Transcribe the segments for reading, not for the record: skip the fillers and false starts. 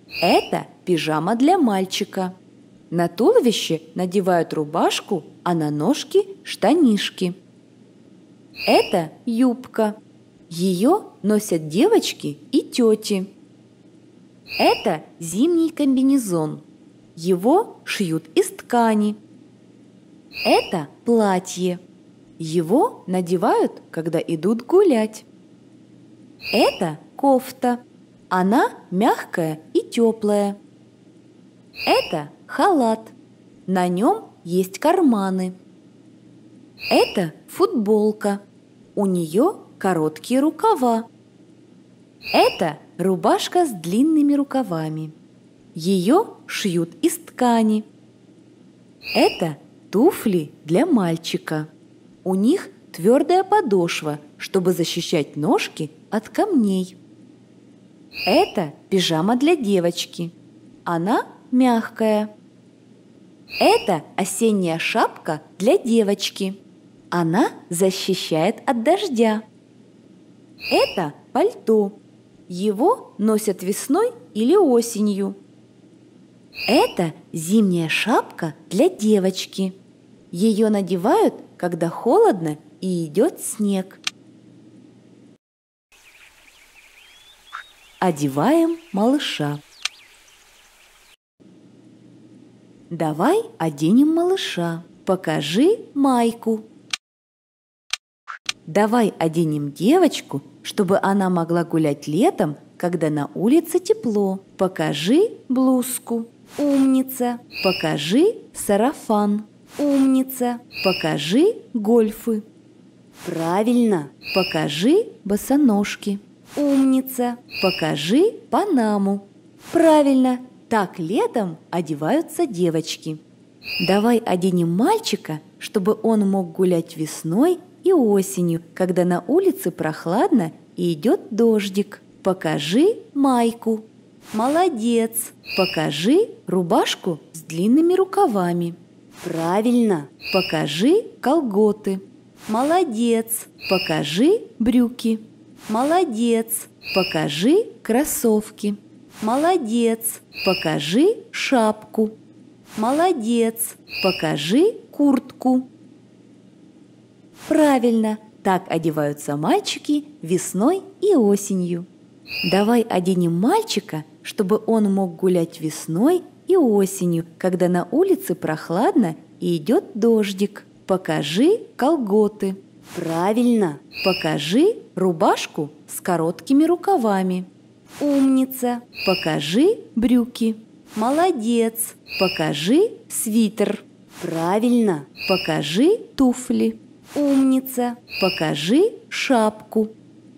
Это пижама для мальчика. На туловище надевают рубашку, а на ножки – штанишки. Это юбка. Ее носят девочки и тети. Это зимний комбинезон. Его шьют из ткани. Это платье. Его надевают, когда идут гулять. Это кофта. Она мягкая и теплая. Это халат. На нем есть карманы. Это футболка. У нее короткие рукава. Это рубашка с длинными рукавами. Ее шьют из ткани. Это туфли для мальчика. У них твердая подошва, чтобы защищать ножки от камней. Это пижама для девочки. Она мягкая. Это осенняя шапка для девочки. Она защищает от дождя. Это пальто. Его носят весной или осенью. Это зимняя шапка для девочки. Ее надевают, когда холодно и идет снег. Одеваем малыша. Давай оденем малыша. Покажи майку. Давай оденем девочку, чтобы она могла гулять летом, когда на улице тепло. Покажи блузку. Умница. Покажи сарафан. Умница. Покажи гольфы. Правильно. Покажи босоножки. Умница. Покажи панаму. Правильно. Так летом одеваются девочки. Давай оденем мальчика, чтобы он мог гулять весной и осенью, когда на улице прохладно и идет дождик. Покажи майку. Молодец. Покажи рубашку с длинными рукавами. Правильно. Покажи колготы. Молодец. Покажи брюки. Молодец. Покажи кроссовки. Молодец. Покажи шапку. Молодец. Покажи куртку. Правильно. Так одеваются мальчики весной и осенью. Давай оденем мальчика, чтобы он мог гулять весной и осенью, когда на улице прохладно и идет дождик. Покажи колготы. Правильно. Покажи рубашку с короткими рукавами. Умница. Покажи брюки. Молодец. Покажи свитер. Правильно. Покажи туфли. Умница. Покажи шапку.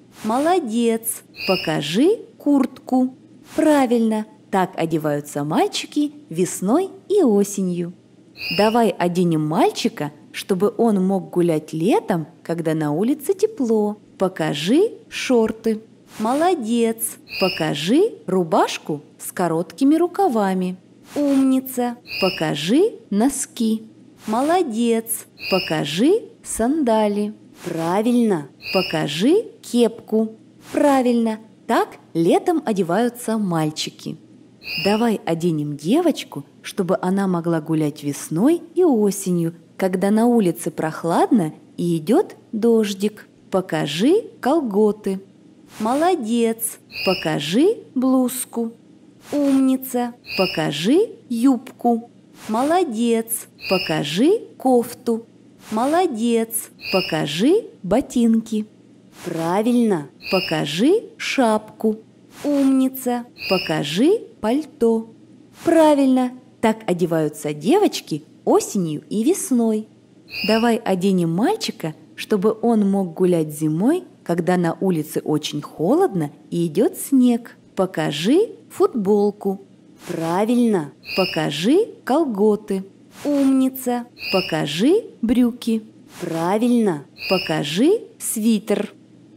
Молодец. Покажи куртку. Правильно. Так одеваются мальчики весной и осенью. Давай оденем мальчика, чтобы он мог гулять летом, когда на улице тепло. Покажи шорты. Молодец. Покажи рубашку с короткими рукавами. Умница. Покажи носки. Молодец. Покажи сандали. Правильно. Покажи кепку. Правильно. Так летом одеваются мальчики. Давай оденем девочку, чтобы она могла гулять весной и осенью, когда на улице прохладно и идет дождик. Покажи колготы. Молодец. Покажи блузку. Умница. Покажи юбку. Молодец. Покажи кофту. Молодец. Покажи ботинки. Правильно. Покажи шапку. Умница. Покажи пальто. Правильно. Так одеваются девочки осенью и весной. Давай оденем мальчика, чтобы он мог гулять зимой, когда на улице очень холодно и идет снег. Покажи футболку. Правильно. Покажи колготы. Умница. Покажи брюки. Правильно. Покажи свитер.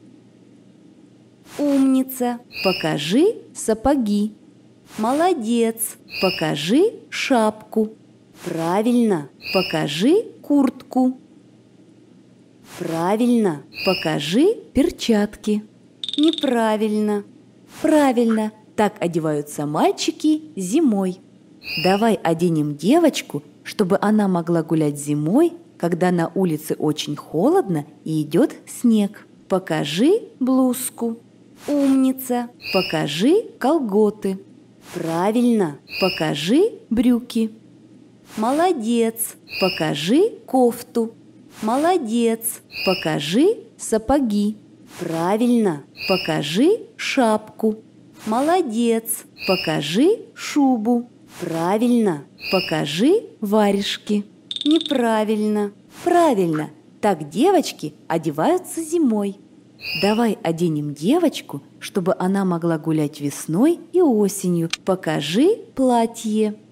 Умница. Покажи сапоги. Молодец. Покажи шапку. Правильно. Покажи куртку. Правильно. Покажи перчатки. Неправильно. Правильно. Так одеваются мальчики зимой. Давай оденем девочку, чтобы она могла гулять зимой, когда на улице очень холодно и идет снег. Покажи блузку. Умница. Покажи колготы. Правильно. Покажи брюки. Молодец. Покажи кофту. Молодец. Покажи сапоги. Правильно. Покажи шапку. Молодец. Покажи шубу. Правильно. Покажи варежки. Неправильно. Правильно. Так девочки одеваются зимой. Давай оденем девочку, чтобы она могла гулять весной и осенью. Покажи платье.